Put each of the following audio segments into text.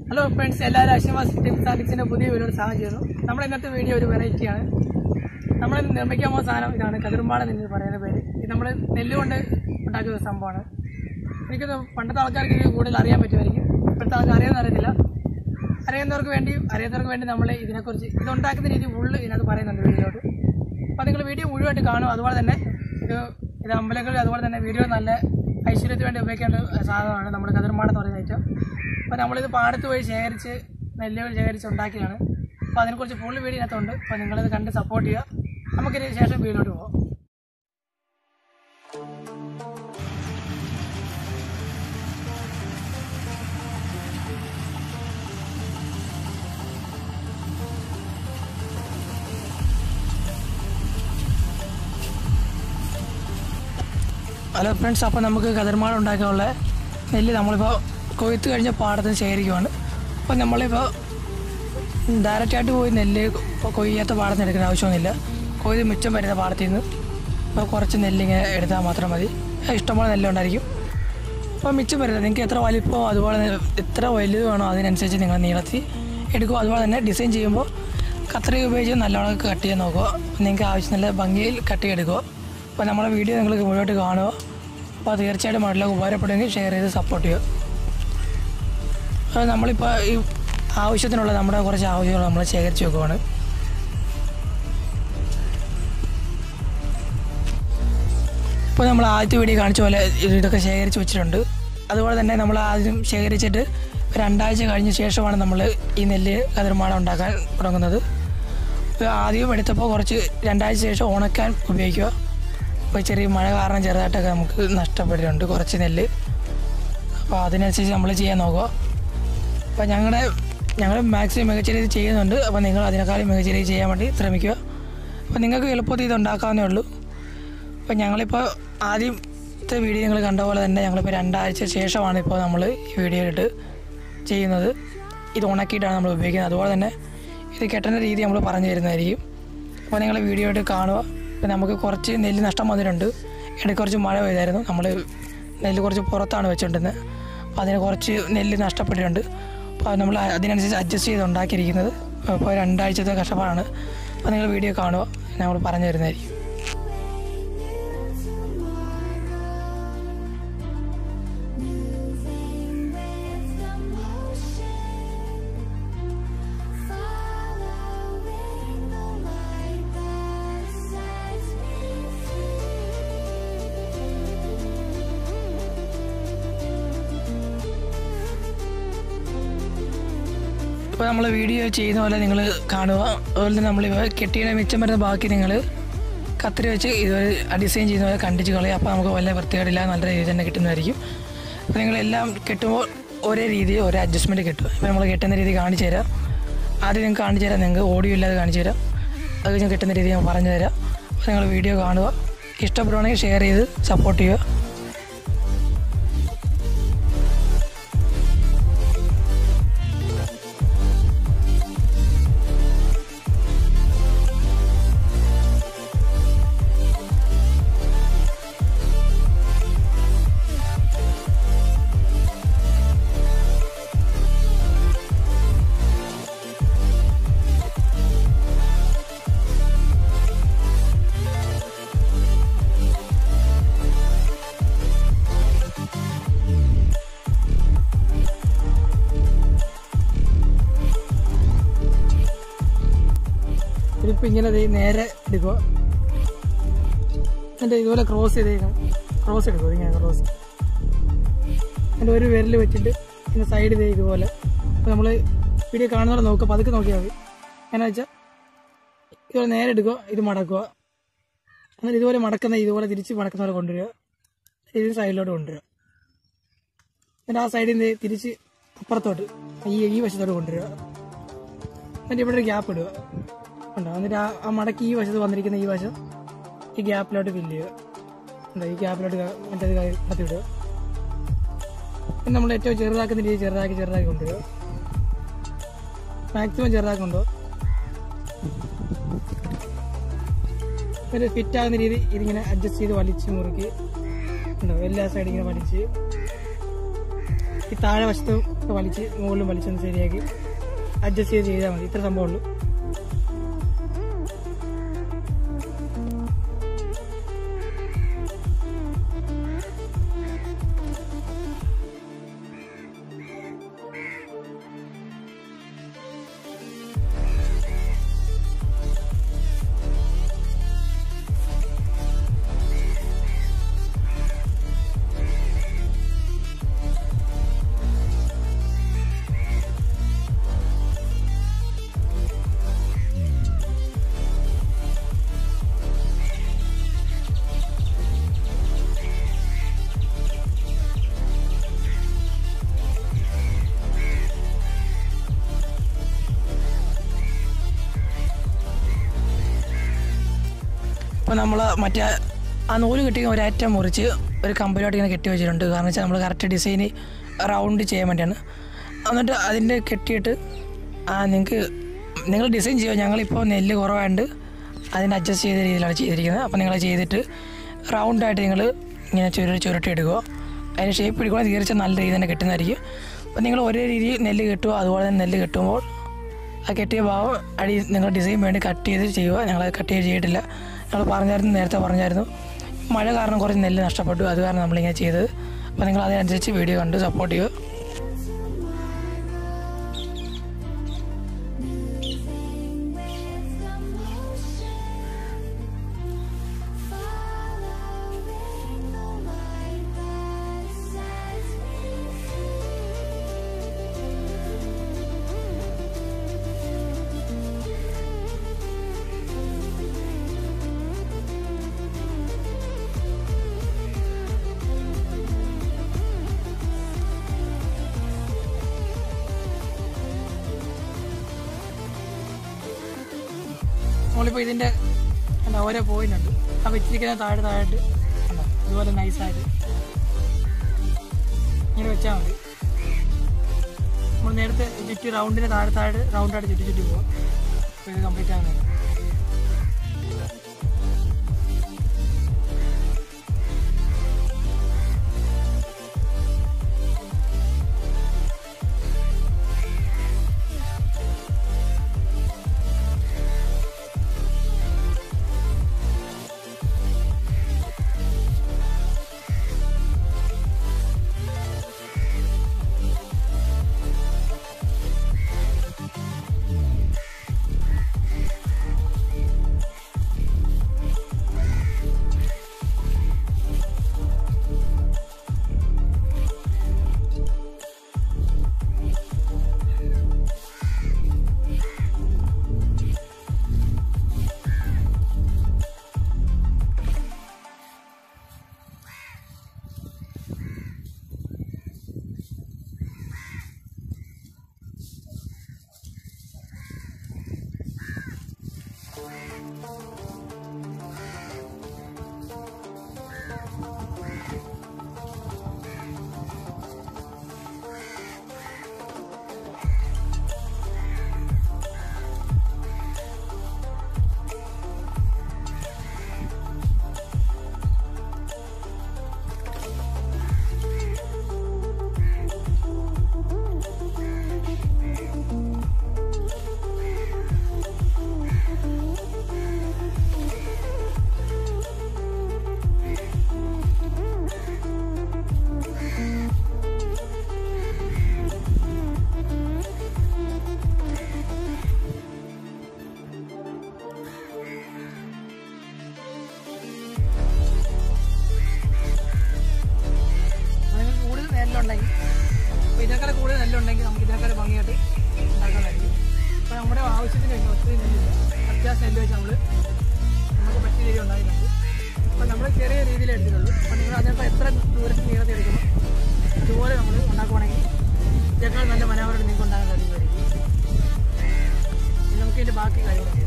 Hello friends, എല്ലാവരും അശ്വമാസ് tips and ടിപ്സിന്റെ പുതിയ വീഡിയോയിൽ സ്വാഗതം ചെയ്യുന്നു. നമ്മുടെ ഇന്നത്തെ വീഡിയോ ഒരു വെറൈറ്റിയാണ്. നമ്മൾ നിർമ്മിക്കാൻ പോകുന്ന സാധനം ഇതാണ്, കതിർമാട നെല്ല് പറയുന്ന പേര്. ഇത് നമ്മൾ നെല്ലുകൊണ്ട് ഉണ്ടാക്കുന്ന സംഭവമാണ്. എനിക്കത് പണ്ടത്തെ ആൾക്കാർക്ക് ഇത് കൂടുതൽ അറിയാൻ പറ്റുമായിരിക്കും, ഇപ്പോഴത്തെ ആൾക്കാർ അറിയാമെന്ന് അറിയത്തില്ല. അറിയാത്തവർക്ക് വേണ്ടി നമ്മൾ ഇതിനെക്കുറിച്ച് ഇതുണ്ടാക്കുന്ന രീതി ഫുള്ള് ഇതിനകത്ത് പറയുന്നുണ്ട് വീഡിയോയിലോട്ട്. അപ്പോൾ നിങ്ങൾ വീഡിയോ മുഴുവനായിട്ട് കാണും. അതുപോലെ തന്നെ ഇത് അമ്പലങ്ങളിൽ അതുപോലെ തന്നെ വീഡിയോ നല്ല ഐശ്വര്യത്തിന് വേണ്ടി ഉപയോഗിക്കേണ്ട സാധനമാണ് നമ്മുടെ കതിർമാട എന്ന് പറയുന്ന ഐറ്റം. അപ്പോൾ നമ്മളിത് പാടത്ത് പോയി നെല്ലുകൾ ശേഖരിച്ച് ഉണ്ടാക്കിയാണ്. അപ്പോൾ അതിനെക്കുറിച്ച് ഫുൾ വീഡിയോ ഇതിനകത്തുണ്ട്. അപ്പോൾ നിങ്ങളിത് കണ്ട് സപ്പോർട്ട് ചെയ്യുക. നമുക്കിതിന് ശേഷം വീഡിയോട്ട് പോകാം. ഹലോ ഫ്രണ്ട്സ്, അപ്പോൾ നമുക്ക് കതിർമാട ഉണ്ടാക്കാനുള്ള നെല്ല് നമ്മളിപ്പോൾ കൊയ്ത്ത് കഴിഞ്ഞ പാടത്ത് ശേഖരിക്കുവാണ്. അപ്പോൾ നമ്മളിപ്പോൾ ഡയറക്റ്റായിട്ട് പോയി നെല്ല് കൊയ്യാത്ത പാടത്ത് എടുക്കേണ്ട ആവശ്യമൊന്നുമില്ല. കൊയ്ത് മിച്ചം വരുന്ന പാടത്തിൽ നിന്ന് ഇപ്പോൾ കുറച്ച് നെല്ലിങ്ങനെ എടുത്താൽ മാത്രം മതി. ഇഷ്ടംപോലെ നെല്ലുണ്ടായിരിക്കും. അപ്പോൾ മിച്ചം വരുന്നത് നിങ്ങൾക്ക് എത്ര വലിപ്പമോ അതുപോലെ എത്ര വലുത് വേണോ അതിനനുസരിച്ച് നിങ്ങൾ നീളത്തിൽ എടുക്കുക. അതുപോലെ തന്നെ ഡിസൈൻ ചെയ്യുമ്പോൾ കത്രിക ഉപയോഗിച്ച് നല്ലോണം കട്ട് ചെയ്യാൻ നോക്കുക. നിങ്ങൾക്ക് ആവശ്യം നല്ല ഭംഗിയിൽ കട്ട് ചെയ്തെടുക്കുക. അപ്പോൾ നമ്മുടെ വീഡിയോ നിങ്ങൾക്ക് മുന്നോട്ട് കാണുക. അപ്പോൾ തീർച്ചയായിട്ടും മറ്റുള്ള ഉപകാരപ്പെടുമെങ്കിൽ ഷെയർ ചെയ്ത് സപ്പോർട്ട് ചെയ്യുക. അപ്പോൾ നമ്മളിപ്പോൾ ഈ ആവശ്യത്തിനുള്ള നമ്മുടെ കുറച്ച് ആവശ്യങ്ങൾ നമ്മൾ ശേഖരിച്ച് വെക്കുവാണ്. ഇപ്പോൾ നമ്മൾ ആദ്യത്തെ വീഡിയോ കാണിച്ച പോലെ ഇതൊക്കെ ശേഖരിച്ച് വെച്ചിട്ടുണ്ട്. അതുപോലെ തന്നെ നമ്മൾ ആദ്യം ശേഖരിച്ചിട്ട് 2 ആഴ്ച കഴിഞ്ഞ ശേഷമാണ് നമ്മൾ ഈ നെല്ല് കതിർമാട ഉണ്ടാക്കാൻ തുടങ്ങുന്നത്. ഇപ്പോൾ ആദ്യം എടുത്തപ്പോൾ കുറച്ച് 2 ആഴ്ച ശേഷം ഉണക്കാൻ ഉപയോഗിക്കുക. ഇപ്പോൾ ചെറിയ മഴ കാരണം ചെറുതായിട്ടൊക്കെ നമുക്ക് നഷ്ടപ്പെട്ടിട്ടുണ്ട് കുറച്ച് നെല്ല്. അപ്പോൾ അതിനനുസരിച്ച് നമ്മൾ ചെയ്യാൻ നോക്കുക. അപ്പോൾ ഞങ്ങൾ മാക്സിമം മികച്ച രീതിയിൽ ചെയ്യുന്നുണ്ട്. അപ്പോൾ നിങ്ങൾ അതിനേക്കാളും മികച്ച രീതിയിൽ ചെയ്യാൻ വേണ്ടി ശ്രമിക്കുക. അപ്പോൾ നിങ്ങൾക്ക് എളുപ്പത്തിൽ ഇത് ഉണ്ടാക്കാവുന്നേ ഉള്ളൂ. അപ്പോൾ ഞങ്ങളിപ്പോൾ ആദ്യത്തെ വീഡിയോ നിങ്ങൾ കണ്ട പോലെ തന്നെ ഞങ്ങളിപ്പോൾ 2 ആഴ്ച ശേഷമാണ് ഇപ്പോൾ നമ്മൾ ഈ വീഡിയോ ഇട്ട് ചെയ്യുന്നത്. ഇത് ഉണക്കിയിട്ടാണ് നമ്മൾ ഉപയോഗിക്കുന്നത്. അതുപോലെ തന്നെ ഇത് കെട്ടുന്ന രീതി നമ്മൾ പറഞ്ഞു തരുന്നതായിരിക്കും. അപ്പോൾ നിങ്ങൾ വീഡിയോ ഇട്ട് കാണുക. അപ്പോൾ നമുക്ക് കുറച്ച് നെല്ല് നഷ്ടം വന്നിട്ടുണ്ട്. ഇടയ്ക്ക് കുറച്ച് മഴ പെയ്തായിരുന്നു. നമ്മൾ നെല്ല് കുറച്ച് പുറത്താണ് വെച്ചുകൊണ്ടിരുന്നത്. അപ്പോൾ അതിന് കുറച്ച് നെല്ല് നഷ്ടപ്പെട്ടിട്ടുണ്ട്. അപ്പോൾ നമ്മൾ അതിനനുസരിച്ച് അഡ്ജസ്റ്റ് ചെയ്ത് ഉണ്ടാക്കിയിരിക്കുന്നത്. അപ്പോൾ 2 ആഴ്ചത്തെ കഷ്ടപ്പാടാണ്. അപ്പോൾ നിങ്ങൾ വീഡിയോ കാണുക, ഞങ്ങൾ പറഞ്ഞു തരുന്നതായിരിക്കും. ഇപ്പോൾ നമ്മൾ വീഡിയോ ചെയ്യുന്ന പോലെ നിങ്ങൾ കാണുക. അതുപോലെ തന്നെ നമ്മൾ കെട്ടിയുടെ മിച്ചം വരുന്ന ബാക്കി നിങ്ങൾ കത്തിരി വെച്ച് ഇതുവരെ ഡിസൈൻ ചെയ്യുന്ന പോലെ കണ്ടിച്ച് കളയുക. അപ്പോൾ നമുക്ക് വല്ല വൃത്തികേടില്ല, നല്ല രീതിയിൽ തന്നെ കിട്ടുന്നതായിരിക്കും. അപ്പോൾ നിങ്ങളെല്ലാം കെട്ടുമ്പോൾ ഒരേ രീതിയിൽ ഒരേ അഡ്ജസ്റ്റ്മെൻറ്റ് കിട്ടും. ഇപ്പോൾ നമ്മൾ കെട്ടുന്ന രീതി കാണിച്ചു തരാം. ആദ്യം നിങ്ങൾക്ക് കാണിച്ചു തരാം, നിങ്ങൾക്ക് ഓഡിയോ ഇല്ലാതെ കാണിച്ചു തരാം. അത് ഞാൻ കെട്ടുന്ന രീതി ഞാൻ പറഞ്ഞു തരാം. അപ്പോൾ നിങ്ങൾ വീഡിയോ കാണുക. ഇഷ്ടപ്പെടുവാണെങ്കിൽ ഷെയർ ചെയ്ത് സപ്പോർട്ട് ചെയ്യുക. ഇതിപ്പോൾ ഇങ്ങനെ നേരെ എടുക്കുക. എന്നിട്ട് ഇതുപോലെ ക്രോസ് എടുക്കുക. ഇങ്ങനെ ക്രോസ് എന്നിട്ട് ഒരു വിരൽ വെച്ചിട്ട് ഇതിൻ്റെ സൈഡ് ഇതുപോലെ. അപ്പോൾ നമ്മൾ വീഡിയോ കാണുന്നവരെ നോക്കുക, പതുക്കെ നോക്കിയാൽ മതി. എങ്ങനെ വെച്ചാൽ ഇതുപോലെ നേരെ എടുക്കുക, ഇത് മടക്കുക. എന്നിട്ട് ഇതുപോലെ തിരിച്ച് മടക്കുന്ന പോലെ കൊണ്ടുവരിക. ഇതിന് സൈഡിലോട്ട് കൊണ്ടുവരിക. എന്നിട്ട് ആ സൈഡിൽ നിന്ന് തിരിച്ച് അപ്പുറത്തോട്ട് ഈ വശത്തോട്ട് കൊണ്ടുവരിക. എന്നിട്ട് ഇവിടെ ഒരു ഗ്യാപ്പ് ഇടുക. എന്നിട്ട് ആ മടക്കി ഈ വശത്ത് വന്നിരിക്കുന്ന ഈ വശം ഈ ഗ്യാപ്പിലോട്ട് ഫില്ല് ചെയ്യുക. ഈ ഗ്യാപ്പിലോട്ട് മറ്റേത് കത്തിവിടുക. പിന്നെ നമ്മൾ ഏറ്റവും ചെറുതാക്കുന്ന രീതി ചെറുതാക്കി കൊണ്ടുവരിക. മാക്സിമം ചെറുതാക്കി കൊണ്ടുപോകുക. ഒരു ഫിറ്റ് ആകുന്ന രീതി ഇതിങ്ങനെ അഡ്ജസ്റ്റ് ചെയ്ത് വലിച്ച് മുറുക്കി ഉണ്ടാവും. എല്ലാ സൈഡിൽ ഇങ്ങനെ വലിച്ച് ഈ താഴെ വശത്തും വലിച്ച് മുകളിലും വലിച്ചൊന്ന് ശരിയാക്കി അഡ്ജസ്റ്റ് ചെയ്താൽ മതി. ഇത്ര സംഭവമുള്ളൂ. അപ്പോൾ നമ്മൾ മറ്റേ ആ നൂല് കെട്ടി ഒരറ്റം മുറിച്ച് ഒരു കമ്പനിയോട്ട് ഇങ്ങനെ കെട്ടി വെച്ചിട്ടുണ്ട്. കാരണം വെച്ചാൽ നമ്മൾ കറക്റ്റ് ഡിസൈന് റൗണ്ട് ചെയ്യാൻ വേണ്ടിയാണ്. എന്നിട്ട് അതിൻ്റെ കെട്ടിയിട്ട് നിങ്ങൾ ഡിസൈൻ ചെയ്യുക. ഞങ്ങളിപ്പോൾ നെല്ല് കുറവായതുകൊണ്ട് അതിന് അഡ്ജസ്റ്റ് ചെയ്ത രീതിയിലാണ് ചെയ്തിരിക്കുന്നത്. അപ്പോൾ നിങ്ങൾ ചെയ്തിട്ട് റൗണ്ടായിട്ട് നിങ്ങൾ ഇങ്ങനെ ചുരുട്ടി എടുക്കുക. അതിന് ഷേപ്പ് എടുക്കുകയാണെങ്കിൽ തീർച്ചയായും നല്ല രീതിയിൽ തന്നെ കിട്ടുന്നതായിരിക്കും. അപ്പോൾ നിങ്ങൾ ഒരേ രീതിയിൽ നെല്ല് കെട്ടുക. അതുപോലെ തന്നെ നെല്ല് കെട്ടുമ്പോൾ ആ കെട്ടിയ ഭാഗം അടി നിങ്ങൾ ഡിസൈൻ വേണ്ടി കട്ട് ചെയ്ത് ചെയ്യുക. ഞങ്ങൾ കട്ട് ചെയ്തിട്ടില്ല. ഞങ്ങൾ നേരത്തെ പറഞ്ഞായിരുന്നു മഴ കാരണം കുറച്ച് നെല്ല് നഷ്ടപ്പെട്ടു. അത് കാരണം നമ്മളിങ്ങനെ ചെയ്തത്. അപ്പോൾ നിങ്ങൾ അതിനനുസരിച്ച് വീഡിയോ കണ്ട് സപ്പോർട്ട് ചെയ്യുക. നമ്മളിപ്പോൾ ഇതിൻ്റെ ഓരോ പോയിന്റ് ഉണ്ട്. ആ വെച്ചിരിക്കുന്ന താഴെയായിട്ട് ഇതുപോലെ നൈസായിട്ട് ഇങ്ങനെ വെച്ചാൽ മതി. നമ്മൾ നേരത്തെ ചുറ്റി റൗണ്ടിന് താഴെ റൗണ്ടായിട്ട് ചുറ്റി പോകാം. അപ്പോൾ ഇത് കംപ്ലീറ്റ് ആകുന്നത് ഇതിനേക്കാൾ കൂടുതൽ നെല്ലുണ്ടെങ്കിൽ നമുക്ക് ഇതിനേക്കാൾ ഭംഗിയായിട്ട് ഉണ്ടാക്കാനായിരിക്കും. അപ്പോൾ നമ്മുടെ ആവശ്യത്തിന് വേണ്ടി ഒത്തിരി നെല്ലില്ല, അത്യാവശ്യം നെല്ല് വെച്ച് നമുക്ക് പറ്റിയ രീതി ഉണ്ടായിട്ടുണ്ട്. അപ്പോൾ നമ്മൾ ചെറിയ രീതിയിൽ എടുത്തിട്ടുള്ളൂ. അപ്പോൾ നിങ്ങൾ അതിനപ്പോൾ എത്ര ദൂരത്തിൽ നീളത്തിൽ എടുക്കുന്നു അതുപോലെ നമ്മൾ ഉണ്ടാക്കുവാണെങ്കിൽ ഇതിനേക്കാൾ നല്ല മനോഹരമായിട്ട് നിങ്ങൾക്ക് ഉണ്ടാകാൻ സാധിക്കുമായിരിക്കും. നമുക്ക് ഇതിൻ്റെ ബാക്കി കാര്യങ്ങളൊക്കെ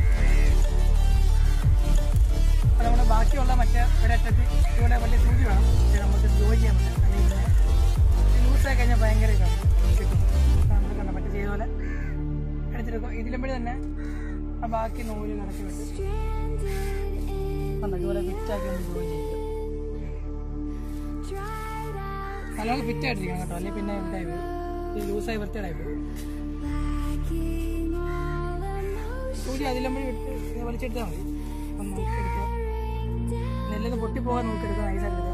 അപ്പോൾ നമ്മുടെ ബാക്കിയുള്ള മറ്റേ ഒരറ്റത്ത് ഇതുപോലെ വലിയ സൂചി വേണം, നമുക്ക് ജോയിൻ ചെയ്യാൻ പറ്റും. അല്ലെങ്കിൽ ലൂസായി കഴിഞ്ഞാൽ ഭയങ്കര ഇതാണ് കിട്ടും. നമ്മൾ കണ്ട മറ്റേ ചെയ്ത പോലെ എടുത്തിരിക്കും. ഇതിലുമ്പോഴേ തന്നെ ആ ബാക്കി നൂല് കടക്കി വിട്ട് ഇതുപോലെ ഫിറ്റാക്കി ഒന്ന് ജോയിൻ ചെയ്യും. നല്ലോണം ഫിറ്റ് ആയിട്ടിരിക്കണം കേട്ടോ, അല്ലെങ്കിൽ പിന്നെ ഇതായി പോകും, ലൂസായി വൃത്തിയായി പോകും. സൂചി അതിലമ്പഴി വിട്ട് വലിച്ചെടുത്താൽ മതി. അപ്പം നോക്കിയെടുക്കുക, നെല്ലൊന്ന് പൊട്ടിപ്പോകാൻ നോക്കിയെടുക്കുക, നൈസായിട്ടെടുക്കുക.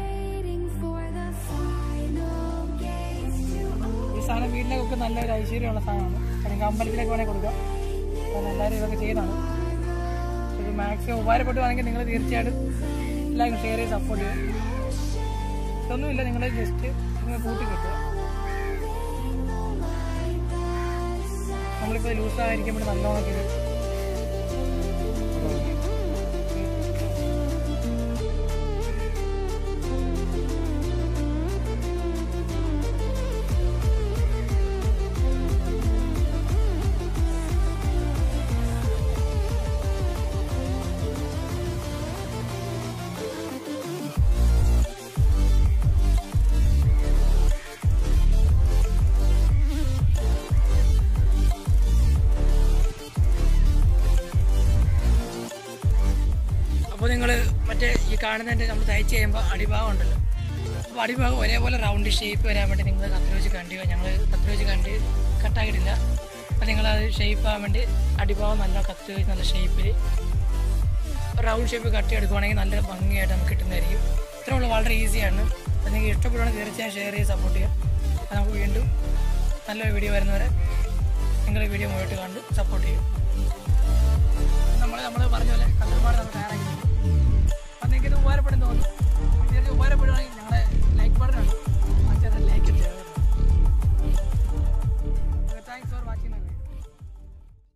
ഈ സാധനം വീട്ടിലേക്കൊക്കെ നല്ലൊരു ഐശ്വര്യമുള്ള സാധനമാണ്. അല്ലെങ്കിൽ അമ്പലത്തിലേക്ക് വേണമെങ്കിൽ കൊടുക്കുക. അപ്പം എല്ലാവരും ഇതൊക്കെ ചെയ്യുന്നതാണ്. ഇത് മാക്സിമം ഉപകാരപ്പെടുവാണെങ്കിൽ നിങ്ങൾ തീർച്ചയായിട്ടും എല്ലാവർക്കും ഷെയർ ചെയ്ത് സപ്പോർട്ട് ചെയ്യുക. ഇതൊന്നുമില്ല, നിങ്ങൾ ജസ്റ്റ് നിങ്ങൾ കൂട്ടി കിട്ടുക. നമ്മളിപ്പോൾ ലൂസായിരിക്കുമ്പോൾ നല്ലോണം ഇത് അപ്പോൾ നിങ്ങൾ മറ്റേ ഈ കാണുന്നതിൻ്റെ നമ്മൾ തയ്ച്ച് കഴിയുമ്പോൾ അടിഭാഗം ഉണ്ടല്ലോ, അപ്പോൾ അടിഭാഗം ഒരേപോലെ റൗണ്ട് ഷേപ്പ് വരാൻ വേണ്ടി നിങ്ങൾ കത്തി വെച്ച് കണ്ടിയോ. ഞങ്ങൾ കത്തി വെച്ച് കട്ടാക്കിയിട്ടില്ല. അപ്പോൾ നിങ്ങളത് ഷേപ്പ് ആകാൻ വേണ്ടി അടിഭാഗം നല്ല കത്തി വെച്ച് നല്ല ഷേപ്പിൽ റൗണ്ട് ഷേപ്പ് കട്ടിയെടുക്കുവാണെങ്കിൽ നല്ല ഭംഗിയായിട്ട് നമുക്ക് കിട്ടുന്നതായിരിക്കും. ഇത്രയുള്ള വളരെ ഈസിയാണ്. അപ്പോൾ നിങ്ങൾക്ക് ഇഷ്ടപ്പെടുവാണെങ്കിൽ തീർച്ചയായും ഷെയർ ചെയ്ത് സപ്പോർട്ട് ചെയ്യുക. അപ്പോൾ നമുക്ക് വീണ്ടും നല്ലൊരു വീഡിയോ വരുന്നവരെ നിങ്ങൾ വീഡിയോ മുന്നോട്ട് കണ്ട് സപ്പോർട്ട് ചെയ്യും. നമ്മൾ പറഞ്ഞ പോലെ കസ്റ്റമർ നമ്മൾ തയ്യാറാക്കി. അപ്പം നിങ്ങൾക്ക് ഇത് ഉപകാരപ്പെടുന്നു തോന്നുന്നു. തീർച്ചയായും ഉപകാരപ്പെടുകയാണെങ്കിൽ ഞങ്ങളെ ലൈക്ക് ബട്ടൺ ഉണ്ട്,